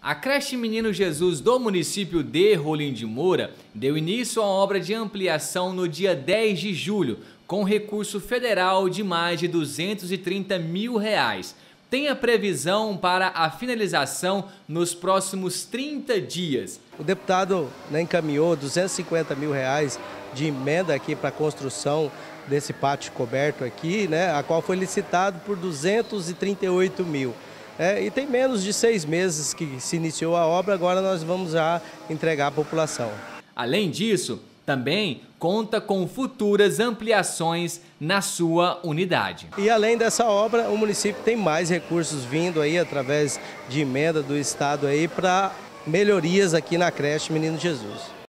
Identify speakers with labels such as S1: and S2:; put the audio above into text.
S1: A creche Menino Jesus do município de Rolim de Moura deu início à obra de ampliação no dia 10 de julho, com recurso federal de mais de R$230 mil. Tem a previsão para a finalização nos próximos 30 dias.
S2: O deputado encaminhou R$250 mil de emenda aqui para a construção desse pátio coberto aqui, a qual foi licitado por R$238 mil. E tem menos de 6 meses que se iniciou a obra, agora nós vamos já entregar à população.
S1: Além disso, também conta com futuras ampliações na sua unidade.
S2: E além dessa obra, o município tem mais recursos vindo aí através de emenda do Estado aí para melhorias aqui na creche Menino Jesus.